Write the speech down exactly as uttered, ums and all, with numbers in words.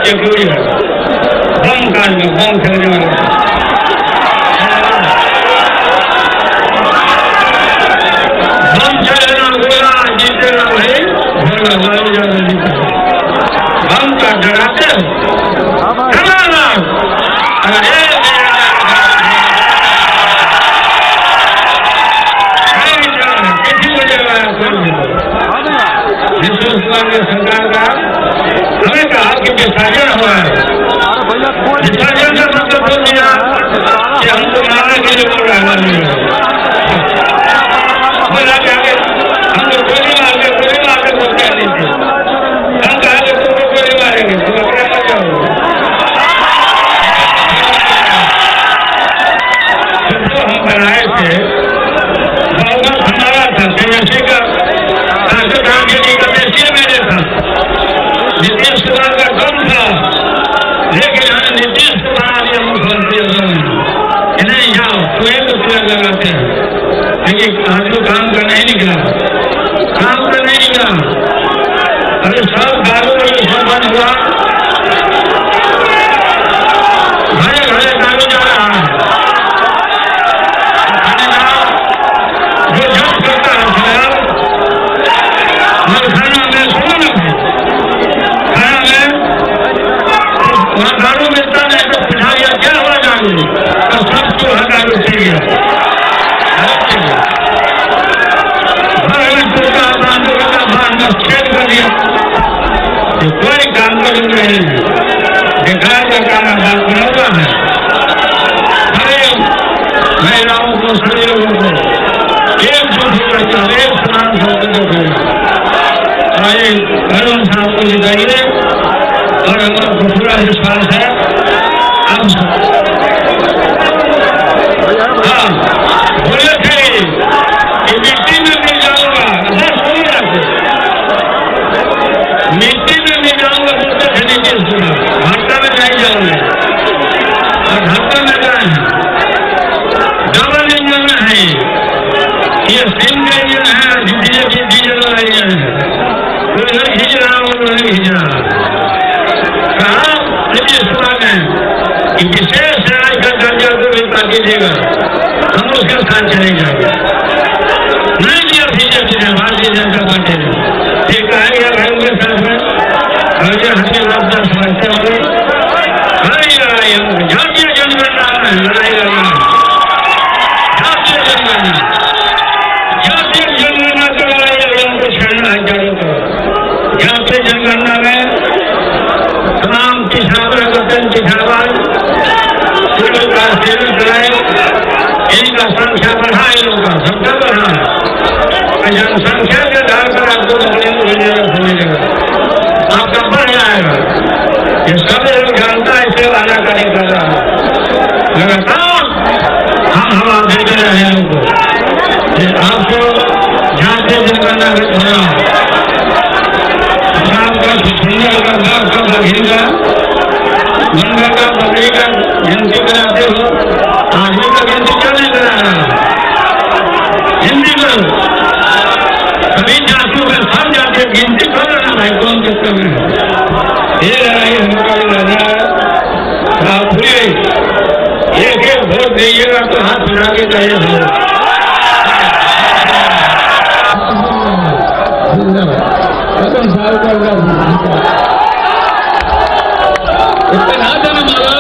एक गोली है बम काल में बम खेलने वाला बम चलना गोला जीतेगा भाई भोला लाल यादव जीता बम का डराते हो डराना अरे सरकार का हमें कहा कि विसर्जन हुआ है विसर्जन का मतलब बोल दिया कि हमको मारने के लिए बोल रहा है बोला कि हम लोग गोली मार के गोली मार के बोल कह लीजिए हम कहा कि तुमको गोली मारेंगे तुम अपने मत जाओ जो हम बनाए थे बहुमत हमारा था तेजस्वी का सांसद राम जी का देशीय मेरे था नीतीश कुमार का कम था लेकिन हमें नीतीश कुमार ने मुख्यमंत्री इन्हें यहाँ स्वयं तो स्वयं लगाते हैं लेकिन आज तो काम का नहीं निकला काम का नहीं निकला अरे सब दारू वाली संपन्न हुआ घरे घरे दारू जा रहा है जो जब करता है खराब खाना में सुनो ना खाना में वहाँ दारू मिलता नहीं तो पिठाइया क्या हुआ दारू तो सब चूल्हा दारू पी गया छेद कर दिया कोई काम कर रहे हैं बेकार का काम बात बनाता है हरे महिलाओं को सभी लोगों को एकजुट होकर चले समान होकर आए अरुण साहब को जिताइए और हमारा पूरा विश्वास है अब हाँ बोले थे कि मिट्टी में मिल जाऊंगा मिट्टी में मिल जाऊंगा बोलते थे नीतीश कुमार भाजपा में नहीं जाऊंगा और भाजपा में गए हैं डबल इंजन में है ये सिंगल इंजन है डीजल डीजल वाला इंजन है कोई इधर खींच रहा हो तो नहीं खींच रहा कहा नीतीश कुमार ने कि विशेष राज्य का दर्जा को भी ताकि देगा हम उसके साथ चले जाएंगे नहीं दिया बीजेपी ने भारतीय जनता पार्टी ने ये कहा गया भाई उनके साथ में और ये हमें लफ्ज समझते होंगे लड़ाई लड़ाई हम जातीय जनगणना में लड़ाई लड़ना जातीय जनगणना जातीय जनगणना की लड़ाई लड़ाई हमको छेड़ना है चारों तरफ जातीय जनगणना में तमाम किसानों वतन किसानवाद लोगों का सेवन कराए इनका संख्या बढ़ा इन लोगों का संख्या बढ़ा जनसंख्या के आधार पर आपको मिलेगा आपका बढ़ जाएगा ये सब लोग जानता है इसे वादा करने कर रहा है लगातार हम हवा देते रहे हैं उनको आपको जाते जनगणना में थोड़ा आपका सुंदर का बाप का बघेगा मंगा का बकरी का गिनती कराते हो आदमी का गिनती क्यों नहीं करा रहा हिंदी करो सभी जातियों का सब जाति गिनती कर रहा है कौन किसका में ये लड़ाई हमारा लड़ना है आप एक एक वोट दीजिएगा तो हाथ मिला के चाहिए इतना ना